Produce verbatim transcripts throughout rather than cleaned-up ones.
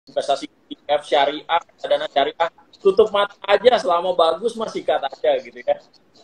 investasi E T F syariah, dana syariah, tutup mata aja selama bagus masih sikat aja gitu ya.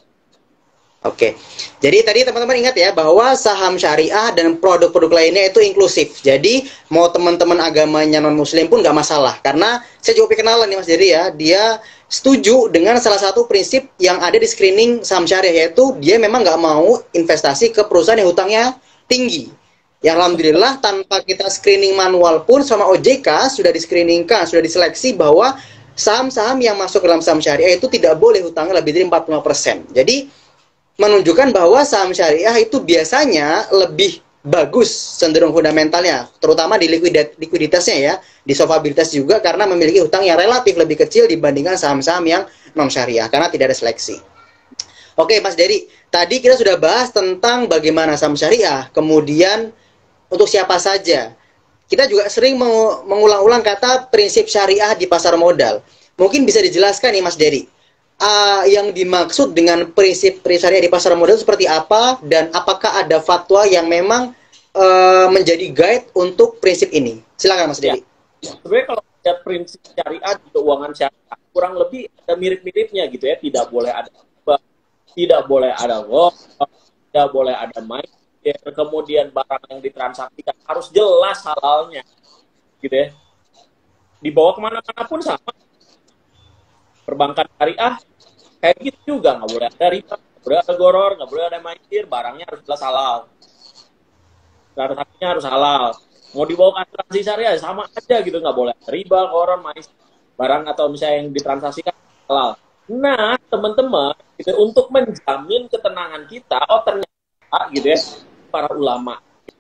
Oke, jadi tadi teman-teman ingat ya bahwa saham syariah dan produk-produk lainnya itu inklusif. Jadi mau teman-teman agamanya non-muslim pun nggak masalah. Karena saya juga kenalan nih Mas Dery ya, dia setuju dengan salah satu prinsip yang ada di screening saham syariah, yaitu dia memang nggak mau investasi ke perusahaan yang hutangnya tinggi. Ya alhamdulillah tanpa kita screening manual pun sama O J K sudah di-screeningkan, sudah diseleksi bahwa saham-saham yang masuk dalam saham syariah itu tidak boleh hutangnya lebih dari empat puluh lima persen. Jadi menunjukkan bahwa saham syariah itu biasanya lebih bagus cenderung fundamentalnya, terutama di likuiditasnya ya, di solvabilitas juga karena memiliki hutang yang relatif lebih kecil dibandingkan saham-saham yang non syariah karena tidak ada seleksi. Oke Mas Dery, tadi kita sudah bahas tentang bagaimana saham syariah, kemudian untuk siapa saja. Kita juga sering mengulang-ulang kata prinsip syariah di pasar modal. Mungkin bisa dijelaskan nih Mas Dery, Uh, yang dimaksud dengan prinsip syariah di pasar modal seperti apa, dan apakah ada fatwa yang memang uh, menjadi guide untuk prinsip ini? Silakan Mas Dery. Ya. Sebenarnya kalau lihat prinsip syariah di keuangan syariah kurang lebih ada mirip-miripnya gitu ya. Tidak boleh ada tidak boleh ada gol, tidak boleh ada main, kemudian barang yang ditransaksikan harus jelas halalnya, gitu ya. Dibawa kemana-mana pun sama. Perbankan syariah kayak gitu juga, nggak boleh ada riba, nggak boleh ada goror, nggak boleh ada maizir, barangnya harus jelas halal, transaksinya harus halal. Mau dibawa ke asuransi syariah sama aja gitu, nggak boleh ada riba, goror, maizir, barang atau misalnya yang ditransaksikan halal. Nah teman-teman, gitu, untuk menjamin ketenangan kita, oh ternyata gitu ya, para ulama,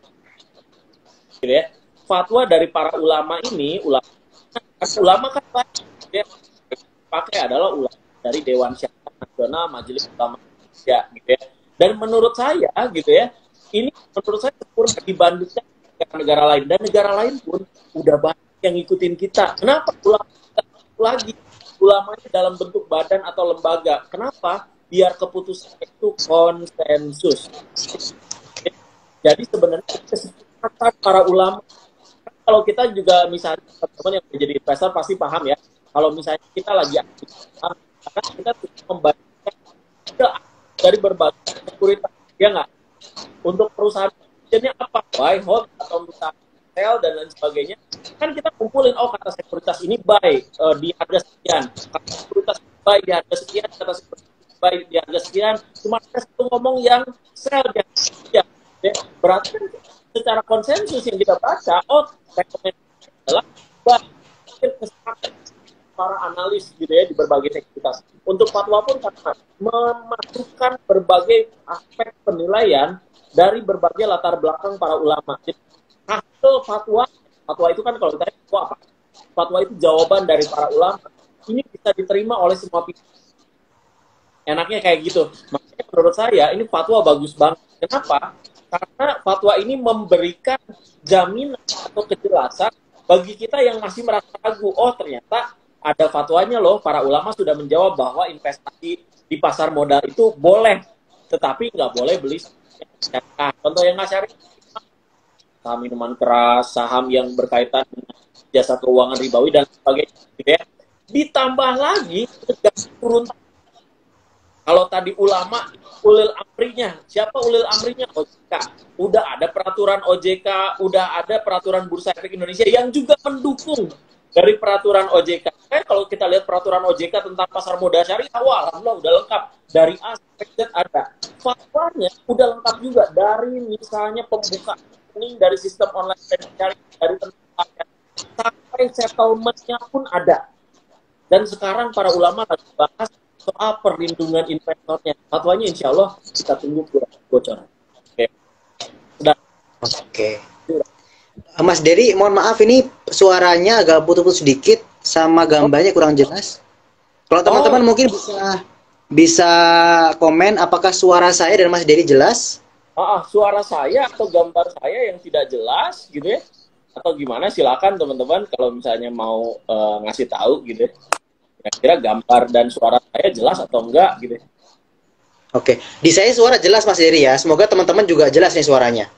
gitu ya, fatwa dari para ulama ini, ulama, ulama kan banyak, gitu ya, pakai adalah ulama dari Dewan Syariah Nasional, Majelis Ulama Indonesia, gitu ya. Dan menurut saya, gitu ya, ini menurut saya kurang dibandingkan dengan negara lain, dan negara lain pun udah banyak yang ngikutin kita. Kenapa ulama lagi ulamanya dalam bentuk badan atau lembaga? Kenapa? Biar keputusan itu konsensus. Jadi sebenarnya kesepakatan para ulama. Kalau kita juga misalnya teman-teman yang menjadi investor pasti paham ya. Kalau misalnya kita lagi aktif, karena kita membagikan dari berbagai sekuritas, ya nggak? Untuk perusahaan jenisnya apa, buy, hold, atau misalnya sell dan lain sebagainya, kan kita kumpulin, oh kata sekuritas ini buy uh, di harga sekian, kata sekuritas buy di harga sekian, kata sekuritas buy di harga sekian, cuma ada satu ngomong yang sell di harga sekian. Ya, berarti kan secara konsensus yang kita baca, oh rekomendasi adalah buy, kesepakatan para analis gitu ya di berbagai sekuritas. Untuk fatwa pun karena memasukkan berbagai aspek penilaian dari berbagai latar belakang para ulama. Jadi hasil fatwa, fatwa itu kan kalau kita fatwa apa? Fatwa itu jawaban dari para ulama. Ini bisa diterima oleh semua pihak. Enaknya kayak gitu. Makanya menurut saya ini fatwa bagus banget. Kenapa? Karena fatwa ini memberikan jaminan atau kejelasan bagi kita yang masih merasa ragu. Oh ternyata ada fatwanya loh, para ulama sudah menjawab bahwa investasi di pasar modal itu boleh, tetapi nggak boleh beli syariah. Contoh yang nggak syariah, saham minuman keras, saham yang berkaitan dengan jasa keuangan ribawi dan sebagainya, gitu ya. Ditambah lagi turun. Kalau tadi ulama ulil amrinya, siapa ulil amrinya? O J K. Udah ada peraturan O J K, udah ada peraturan Bursa Efek Indonesia yang juga mendukung dari peraturan O J K. Kan kalau kita lihat peraturan O J K tentang pasar modal syariah, wah, alhamdulillah udah lengkap. Dari A sampai Z ada. Fatwanya udah lengkap juga. Dari misalnya pembukaan rekening, dari sistem online syariah, dari tentang sampai settlement-nya pun ada. Dan sekarang para ulama lagi bahas soal perlindungan investornya. Fatwanya insya Allah kita tunggu bocoran. Oke. Sudah. Oke. Mas Dery, mohon maaf ini suaranya agak putus-putus sedikit sama gambarnya kurang jelas. Kalau teman-teman oh. mungkin bisa bisa komen apakah suara saya dan Mas Dery jelas? Ah, suara saya atau gambar saya yang tidak jelas gitu ya? Atau gimana? Silakan teman-teman kalau misalnya mau uh, ngasih tahu gitu ya. Kira-kira gambar dan suara saya jelas atau enggak gitu ya. Oke, di saya suara jelas Mas Dery ya. Semoga teman-teman juga jelas nih suaranya.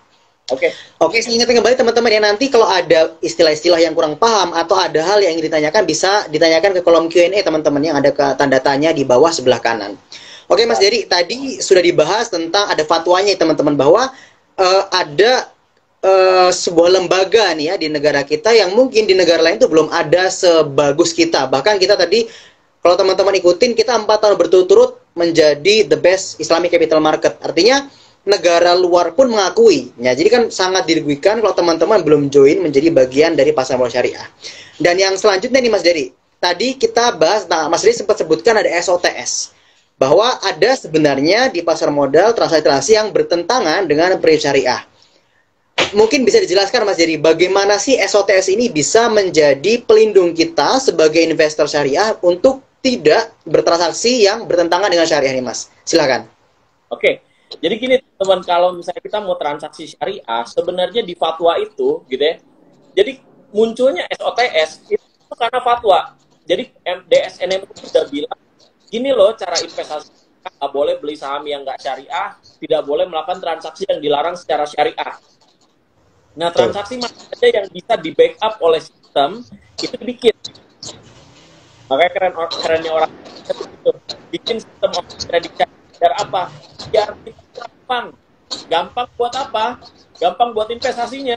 Oke. Oke, saya ingatkan kembali teman-teman ya, nanti kalau ada istilah-istilah yang kurang paham atau ada hal yang ingin ditanyakan, bisa ditanyakan ke kolom Q and A teman-teman yang ada ke tanda tanya di bawah sebelah kanan. Oke Mas Jadi, tadi sudah dibahas tentang ada fatwanya teman-teman, bahwa uh, ada uh, sebuah lembaga nih ya di negara kita yang mungkin di negara lain itu belum ada sebagus kita. Bahkan kita tadi, kalau teman-teman ikutin, kita empat tahun berturut-turut menjadi the best Islamic capital market. Artinya negara luar pun mengakui. Ya, jadi kan sangat dirugikan kalau teman-teman belum join menjadi bagian dari pasar modal syariah. Dan yang selanjutnya nih Mas Dery, tadi kita bahas, nah Mas Dery sempat sebutkan ada S O T S. Bahwa ada sebenarnya di pasar modal transaksi-transaksi yang bertentangan dengan prinsip syariah. Mungkin bisa dijelaskan Mas Dery, bagaimana sih S O T S ini bisa menjadi pelindung kita sebagai investor syariah untuk tidak bertransaksi yang bertentangan dengan syariah nih Mas? Silakan. Oke. Jadi gini teman, kalau misalnya kita mau transaksi syariah, sebenarnya di fatwa itu, gitu ya. Jadi munculnya S O T S itu karena fatwa. Jadi D S N M U sudah bilang, gini loh cara investasi, nggak boleh beli saham yang nggak syariah, tidak boleh melakukan transaksi yang dilarang secara syariah. Nah, transaksi mana saja yang bisa di backup oleh sistem itu dibikin. Makanya keren kerennya orang itu bikin sistem trading biar apa? Biar kita gampang. Gampang buat apa? Gampang buat investasinya.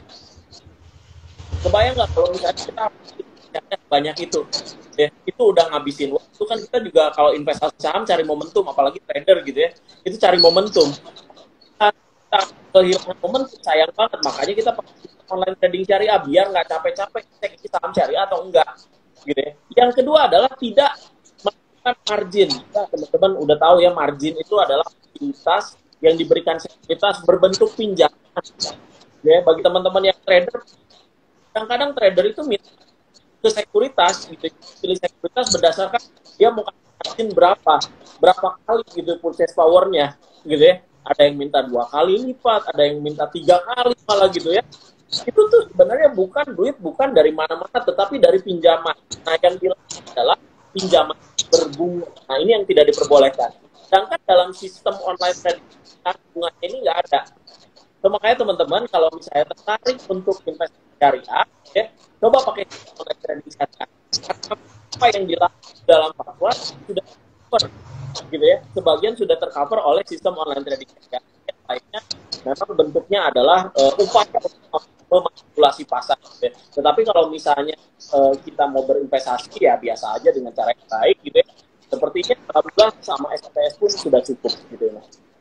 Kebayang nggak kalau misalnya kita banyak itu, ya, itu udah ngabisin waktu kan. Kita juga kalau investasi saham cari momentum, apalagi trader gitu ya, itu cari momentum. Kita kehilangan momentum, sayang banget. Makanya kita pakai online trading syariah biar nggak capek-capek cek ini saham syariah atau enggak, gitu ya. Yang kedua adalah tidak margin. Nah, teman-teman udah tahu ya, margin itu adalah sekuritas yang diberikan sekuritas berbentuk pinjaman. Ya, bagi teman-teman yang trader, kadang-kadang trader itu minta ke sekuritas, gitu, pilih sekuritas berdasarkan dia mau margin berapa, berapa kali gitu purchase powernya, gitu ya. Ada yang minta dua kali lipat, ada yang minta tiga kali malah gitu ya. Itu tuh sebenarnya bukan duit, bukan dari mana-mana, tetapi dari pinjaman. Nah, yang bilang adalah pinjaman berbunga. Nah, ini yang tidak diperbolehkan. Sedangkan dalam sistem online trading, bunga ini nggak ada. So, makanya teman-teman, kalau misalnya tertarik untuk investasi syariah, ya, coba pakai sistem online trading syariah. Karena apa yang dilakukan dalam fatwa sudah tercover, gitu ya. Sebagian sudah tercover oleh sistem online trading syariah. Yang lainnya memang bentuknya adalah uh, upaya untuk memanipulasi pasar. Gitu ya. Tetapi kalau misalnya uh, kita mau berinvestasi ya biasa aja dengan cara yang baik gitu ya. Sepertinya alhamdulillah sama S O T S pun sudah cukup gitu ya.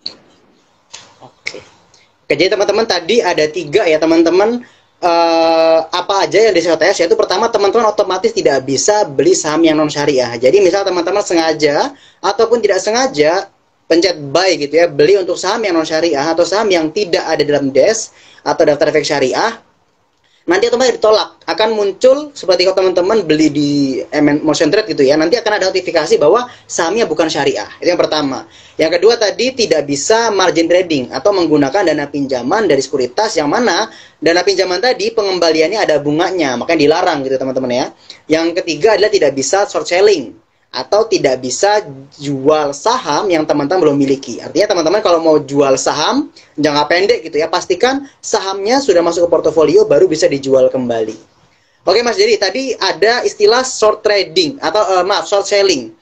Oke. Oke, jadi teman-teman tadi ada tiga ya teman-teman, uh, apa aja yang di S O T S, yaitu pertama teman-teman otomatis tidak bisa beli saham yang non syariah. Jadi misal teman-teman sengaja ataupun tidak sengaja pencet buy gitu ya, beli untuk saham yang non syariah atau saham yang tidak ada dalam D E S atau daftar efek syariah, nanti otomatis ditolak. Akan muncul seperti kalau teman-teman beli di Motion Trade gitu ya, nanti akan ada notifikasi bahwa sahamnya bukan syariah. Itu yang pertama. Yang kedua tadi tidak bisa margin trading atau menggunakan dana pinjaman dari sekuritas, yang mana dana pinjaman tadi pengembaliannya ada bunganya, makanya dilarang gitu teman-teman ya. Yang ketiga adalah tidak bisa short selling atau tidak bisa jual saham yang teman-teman belum miliki. Artinya teman-teman kalau mau jual saham jangka pendek gitu ya, pastikan sahamnya sudah masuk ke portofolio baru bisa dijual kembali. Oke Mas Jadi, tadi ada istilah short trading atau uh, maaf short selling.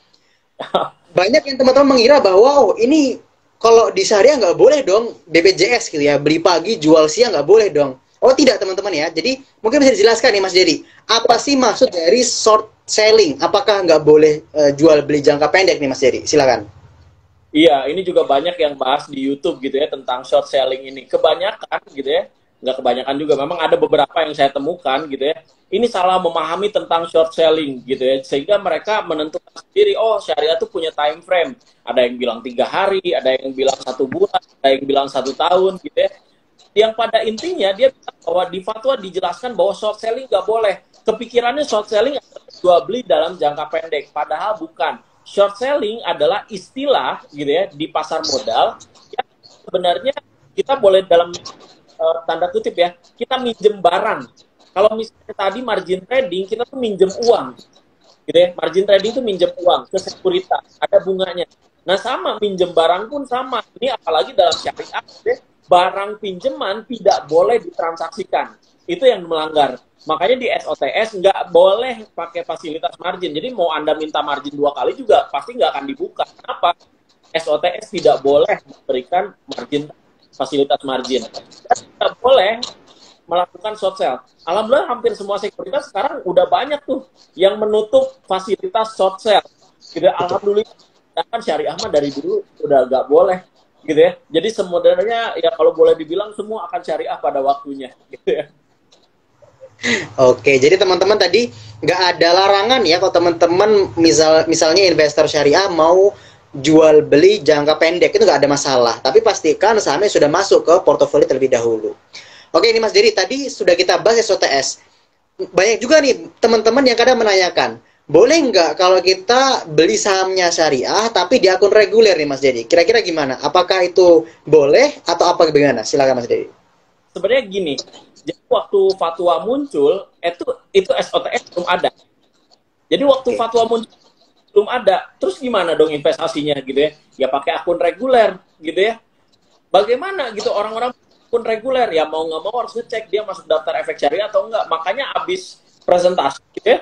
Banyak yang teman-teman mengira bahwa oh, ini kalau di syariah nggak boleh dong, B P J S gitu ya, beli pagi jual siang nggak boleh dong. Oh tidak teman-teman ya. Jadi mungkin bisa dijelaskan nih Mas Jadi, apa sih maksud dari short selling? Apakah nggak boleh uh, jual beli jangka pendek nih Mas Jadi? Silakan. Iya, ini juga banyak yang bahas di YouTube gitu ya tentang short selling ini. Kebanyakan gitu ya, nggak kebanyakan juga. Memang ada beberapa yang saya temukan gitu ya. Ini salah memahami tentang short selling gitu ya, sehingga mereka menentukan sendiri. Oh, syariah tuh punya time frame. Ada yang bilang tiga hari, ada yang bilang satu bulan, ada yang bilang satu tahun gitu ya. Yang pada intinya dia bilang bahwa di fatwa dijelaskan bahwa short selling nggak boleh. Kepikirannya short selling adalah jual beli dalam jangka pendek, padahal bukan. Short selling adalah istilah gitu ya di pasar modal yang sebenarnya kita boleh dalam uh, tanda kutip ya, kita minjem barang. Kalau misalnya tadi margin trading, kita tuh minjem uang gitu ya. Margin trading itu minjem uang ke sekuritas, ada bunganya. Nah sama minjem barang pun sama. Ini apalagi dalam syariah gitu ya, barang pinjaman tidak boleh ditransaksikan. Itu yang melanggar. Makanya di S O T S nggak boleh pakai fasilitas margin. Jadi mau Anda minta margin dua kali juga pasti nggak akan dibuka. Kenapa? S O T S tidak boleh memberikan margin, fasilitas margin. Dan tidak boleh melakukan short sale. Alhamdulillah hampir semua sekuritas sekarang udah banyak tuh yang menutup fasilitas short sale. Gitu, alhamdulillah. Kan syariah mah dari dulu udah nggak boleh, gitu ya. Jadi sebenarnya ya kalau boleh dibilang semua akan syariah pada waktunya, gitu ya. Oke, jadi teman-teman tadi nggak ada larangan ya kalau teman-teman misal misalnya investor syariah mau jual beli jangka pendek itu nggak ada masalah. Tapi pastikan sahamnya sudah masuk ke portofolio terlebih dahulu. Oke, ini Mas Dery tadi sudah kita bahas S O T S. Banyak juga nih teman-teman yang kadang menanyakan, boleh nggak kalau kita beli sahamnya syariah tapi di akun reguler nih Mas Dery? Kira-kira gimana? Apakah itu boleh atau apa bagaimana? Silakan Mas Dery. Sebenarnya gini, jadi waktu fatwa muncul, itu itu S O T S belum ada. Jadi waktu okay. fatwa muncul belum ada, terus gimana dong investasinya gitu ya? Ya pakai akun reguler gitu ya. Bagaimana gitu orang-orang akun reguler ya mau nggak mau harus ngecek dia masuk daftar efek syariah atau enggak. Makanya abis presentasi gitu ya,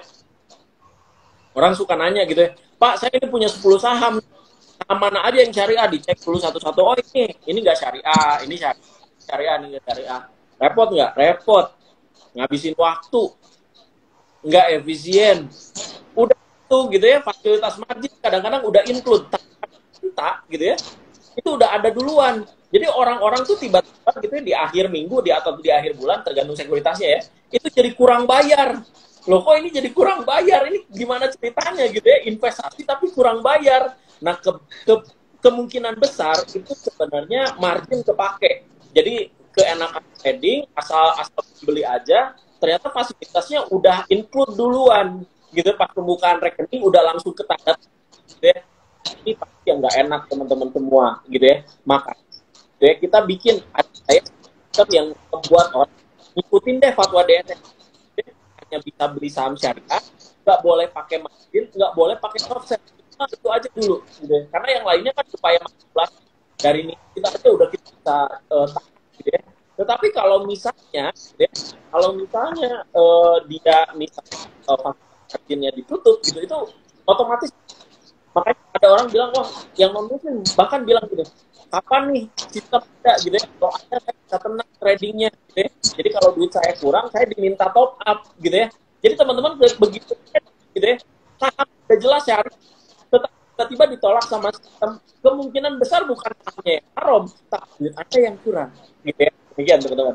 orang suka nanya gitu ya, Pak saya ini punya sepuluh saham, saham mana aja yang syariah, dicek dulu satu-satu. Oh ini, ini nggak syariah, ini syariah. Syariah nih syariah, repot nggak? Repot, ngabisin waktu, nggak efisien. Udah tuh gitu ya, fasilitas margin kadang-kadang udah include, tak gitu ya, itu udah ada duluan. Jadi orang-orang tuh tiba-tiba gitu ya, di akhir minggu di atau di akhir bulan tergantung sekuritasnya ya, itu jadi kurang bayar. Loh kok ini jadi kurang bayar? Ini gimana ceritanya gitu ya? Investasi tapi kurang bayar. Nah ke, ke, kemungkinan besar itu sebenarnya margin kepake. Jadi keenakan trading asal asal beli aja, ternyata fasilitasnya udah include duluan gitu, pas pembukaan rekening udah langsung ketadat gitu ya. Ini pasti yang nggak enak teman-teman semua gitu ya. Maka gitu ya, kita bikin ada sistem yang membuat orang ngikutin deh fatwa D S S, hanya bisa beli saham syariah, nggak boleh pakai margin, nggak boleh pakai short sale. Nah, itu aja dulu gitu ya. Karena yang lainnya kan supaya manipulasi dari ini kita aja udah kita bisa uh, gitu ya. Tetapi kalau misalnya, ya, kalau misalnya uh, dia misalnya uh, marginnya ditutup, gitu, itu otomatis. Makanya ada orang bilang, wah, yang non muslim bahkan bilang gitu, kapan nih sistem ada, gitu ya? Kalau ada saya bisa tenang tradingnya, gitu ya. Jadi kalau duit saya kurang, saya diminta top up, gitu ya. Jadi teman-teman begitu, gitu ya, saham udah jelas ya, tetapi tiba-tiba ditolak sama sistem, kemungkinan besar bukan sahamnya yang haram, tapi duit ada yang kurang, gitu ya. Demikian teman-teman.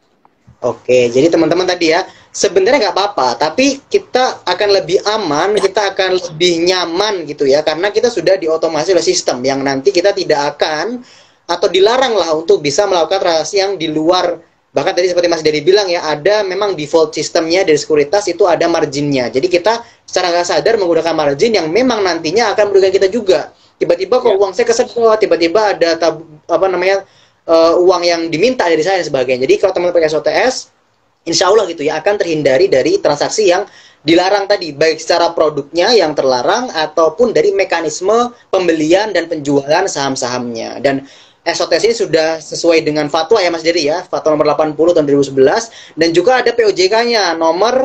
Oke, jadi teman-teman tadi ya, sebenarnya nggak apa-apa, tapi kita akan lebih aman, kita akan lebih nyaman gitu ya, karena kita sudah diotomasi oleh sistem yang nanti kita tidak akan atau dilarang lah untuk bisa melakukan transaksi yang di luar. Bahkan tadi seperti Mas Dery bilang ya, ada memang default sistemnya dari sekuritas itu ada marginnya. Jadi kita secara nggak sadar menggunakan margin yang memang nantinya akan merugikan kita juga. Tiba-tiba kok ya, uang saya kesedot, tiba-tiba ada tab, apa namanya Uh, uang yang diminta dari saya dan sebagainya. Jadi kalau teman-teman pakai S O T S, insya Allah gitu ya akan terhindari dari transaksi yang dilarang tadi, baik secara produknya yang terlarang ataupun dari mekanisme pembelian dan penjualan saham-sahamnya. Dan S O T S ini sudah sesuai dengan fatwa ya Mas Dery ya, fatwa nomor delapan puluh tahun dua ribu sebelas, dan juga ada P O J K-nya nomor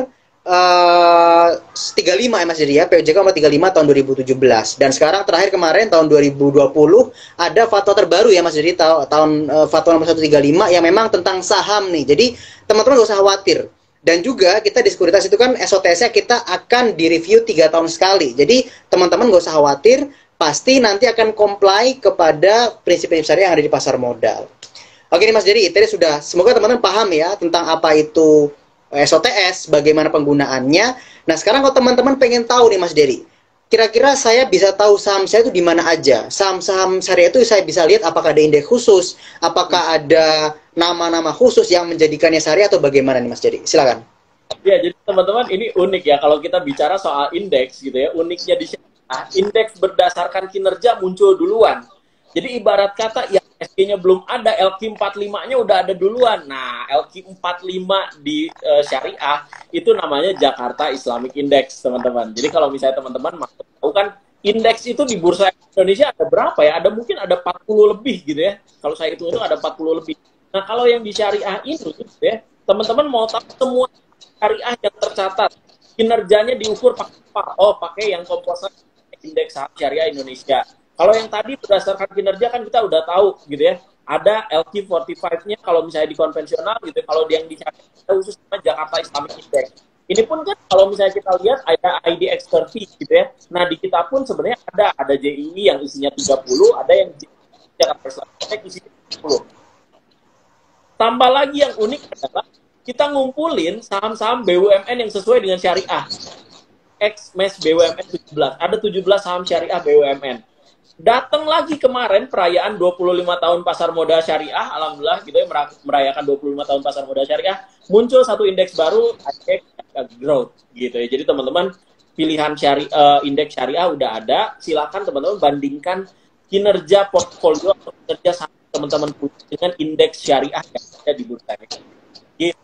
uh, tiga puluh lima ya Mas Dery ya, P O J K nomor tiga puluh lima tahun dua ribu tujuh belas. Dan sekarang terakhir kemarin tahun dua ribu dua puluh ada fatwa terbaru ya Mas Dery, ta tahun uh, fatwa nomor seratus tiga puluh lima yang memang tentang saham nih. Jadi teman-teman gak usah khawatir. Dan juga kita di sekuritas itu kan S O T S-nya kita akan direview tiga tahun sekali. Jadi teman-teman gak usah khawatir, pasti nanti akan comply kepada prinsip-prinsip syariah yang ada di pasar modal. Oke nih Mas Dery, tadi sudah, semoga teman-teman paham ya tentang apa itu S O T S, bagaimana penggunaannya. Nah sekarang kalau teman-teman pengen tahu nih Mas Dery, kira-kira saya bisa tahu saham saya itu di mana aja? Saham-saham syariah itu saya bisa lihat apakah ada indeks khusus, apakah ada nama-nama khusus yang menjadikannya syariah atau bagaimana nih Mas Dery? Silakan. Ya, jadi teman-teman ini unik ya kalau kita bicara soal indeks gitu ya. Uniknya di syariah, indeks berdasarkan kinerja muncul duluan. Jadi ibarat kata yang S G-nya belum ada, L Q empat puluh lima-nya udah ada duluan. Nah, L Q empat puluh lima di uh, syariah itu namanya Jakarta Islamic Index, teman-teman. Jadi kalau misalnya teman-teman mau tahu kan indeks itu di bursa Indonesia ada berapa ya? Ada mungkin ada empat puluh lebih gitu ya. Kalau saya hitung itu ada empat puluh lebih. Nah, kalau yang di syariah ini, gitu ya, teman-teman mau tahu semua syariah yang tercatat, kinerjanya diukur pakai apa? Oh, pakai yang komposen indeks saham syariah Indonesia. Kalau yang tadi berdasarkan kinerja kan kita udah tahu gitu ya. Ada L Q empat puluh lima-nya kalau misalnya di konvensional gitu. Kalau yang di syariah khusus sama Jakarta Islamic Index. Ini pun kan kalau misalnya kita lihat ada I D X tiga puluh gitu ya. Nah, di kita pun sebenarnya ada ada J I I yang isinya tiga puluh, ada yang Jakarta Islamic Index isinya tiga puluh. Tambah lagi yang unik adalah kita ngumpulin saham-saham B U M N yang sesuai dengan syariah. X M E S B U M N tujuh belas. Ada tujuh belas saham syariah B U M N. Datang lagi kemarin perayaan dua puluh lima tahun pasar modal syariah, alhamdulillah gitu ya, merayakan dua puluh lima tahun pasar modal syariah, muncul satu indeks baru, indeks growth gitu ya. Jadi teman-teman, pilihan syari, uh, indeks syariah udah ada, silakan teman-teman bandingkan kinerja portfolio atau kinerja saham teman-teman dengan indeks syariah yang ada di bursa. Gitu.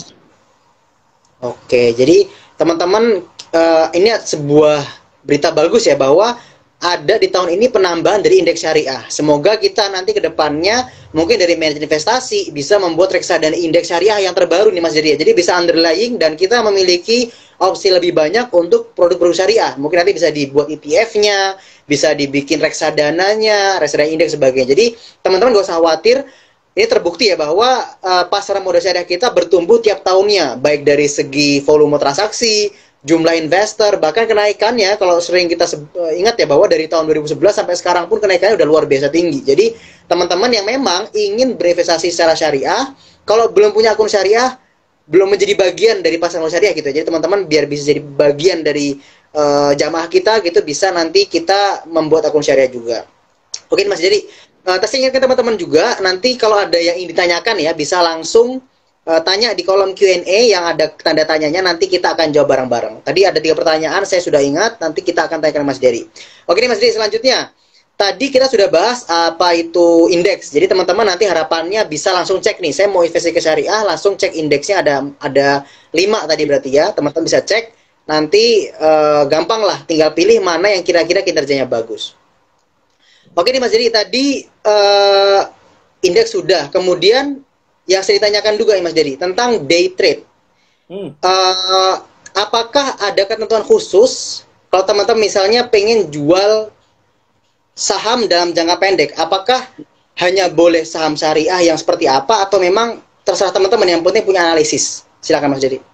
Oke, jadi teman-teman, uh, ini sebuah berita bagus ya, bahwa ada di tahun ini penambahan dari indeks syariah. Semoga kita nanti ke depannya mungkin dari manajemen investasi bisa membuat reksadana indeks syariah yang terbaru nih Mas Jadi. Jadi bisa underlying dan kita memiliki opsi lebih banyak untuk produk-produk syariah. Mungkin nanti bisa dibuat E T F-nya, bisa dibikin reksadananya, reksadana indeks sebagainya. Jadi teman-teman gak usah khawatir. Ini terbukti ya bahwa uh, pasar modal syariah kita bertumbuh tiap tahunnya, baik dari segi volume transaksi, jumlah investor, bahkan kenaikannya kalau sering kita ingat ya bahwa dari tahun dua ribu sebelas sampai sekarang pun kenaikannya udah luar biasa tinggi. Jadi teman-teman yang memang ingin berinvestasi secara syariah, kalau belum punya akun syariah, belum menjadi bagian dari pasar modal syariah gitu. Jadi teman-teman biar bisa jadi bagian dari uh, jamaah kita gitu, bisa nanti kita membuat akun syariah juga. Oke Mas, jadi uh, saya ingatkan teman-teman juga, nanti kalau ada yang ingin ditanyakan ya, bisa langsung Uh, tanya di kolom Q and A yang ada tanda tanyanya, nanti kita akan jawab bareng-bareng. Tadi ada tiga pertanyaan, saya sudah ingat, nanti kita akan tanyakan Mas Dery. Oke nih Mas Dery, selanjutnya. Tadi kita sudah bahas apa itu indeks. Jadi teman-teman nanti harapannya bisa langsung cek nih, saya mau investasi ke syariah, langsung cek indeksnya, ada ada lima tadi berarti ya. Teman-teman bisa cek, nanti uh, gampang lah, tinggal pilih mana yang kira-kira kinerjanya bagus. Oke nih Mas Dery, tadi uh, indeks sudah, kemudian yang saya ditanyakan juga ya Mas Dery tentang day trade. Hmm. Uh, apakah ada ketentuan khusus kalau teman-teman misalnya pengen jual saham dalam jangka pendek? Apakah hanya boleh saham syariah yang seperti apa, atau memang terserah teman-teman, yang penting punya analisis? Silakan Mas Dery.